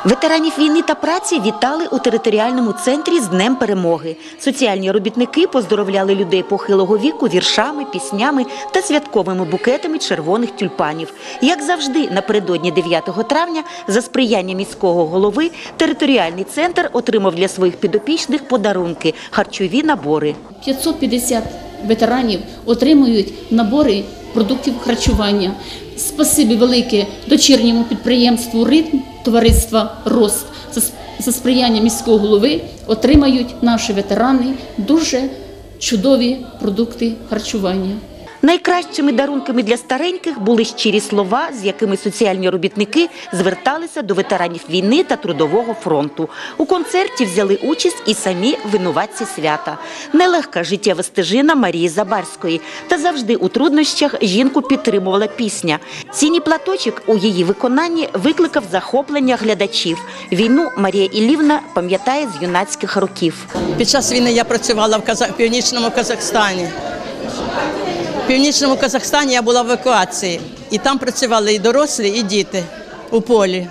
Ветеранів війни та праці вітали у територіальному центрі з Днем Перемоги. Соціальні робітники поздоровляли людей похилого віку віршами, піснями та святковими букетами червоних тюльпанів. Як завжди, напередодні 9 травня, за сприяння міського голови, територіальний центр отримав для своїх підопічних подарунки – харчові набори. 550 ветеранів отримують набори продуктів харчування. Спасибі велике дочірньому підприємству «Ритм», товариства «Рост». За сприяння міського голови отримають наші ветерани дуже чудові продукти харчування. Найкращими дарунками для стареньких були щирі слова, з якими соціальні робітники зверталися до ветеранів війни та Трудового фронту. У концерті взяли участь і самі винуватці свята. Нелегка життєва стежина Марії Забарської. Та завжди у труднощах жінку підтримувала пісня. «Синій платочок» у її виконанні викликав захоплення глядачів. Війну Марія Іллівна пам'ятає з юнацьких років. Під час війни я працювала в Північному Казахстані. В Північному Казахстані я була в евакуації, і там працювали і дорослі, і діти у полі.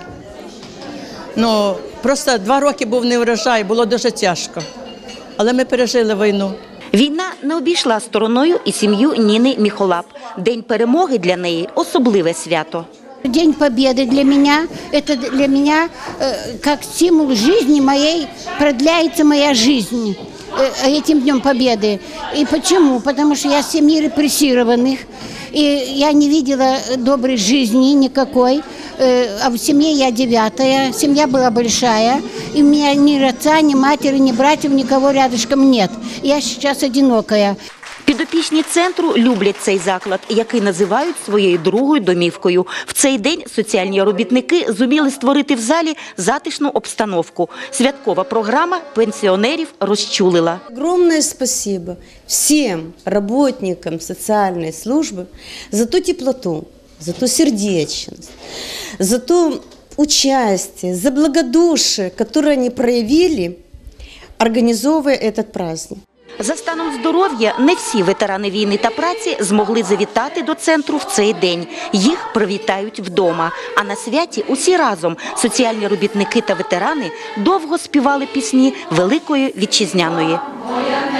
Просто 2 роки був неврожай, було дуже тяжко, але ми пережили війну. Війна не обійшла стороною і сім'ю Ніни Міхолап. День перемоги для неї – особливе свято. День Победы для меня, это для меня как стимул жизни моей, продляется моя жизнь этим Днем Победы. И почему? Потому что я из семьи репрессированных, и я не видела доброй жизни никакой, а в семье я 9-я, семья была большая, и у меня ни отца, ни матери, ни братьев, никого рядышком нет. Я сейчас одинокая. Підопічні центру люблять цей заклад, який називають своєю другою домівкою. В цей день соціальні робітники зуміли створити в залі затишну обстановку. Святкова програма пенсіонерів розчулила. Огромное спасибо всем работникам социальной службы за ту теплоту, за ту сердечность, за то участие, за благодушие, которое они проявили, организовывая этот праздник. За станом здоров'я не всі ветерани війни та праці змогли завітати до центру в цей день. Їх привітають вдома. А на святі усі разом – соціальні робітники та ветерани – довго співали пісні Великої Вітчизняної.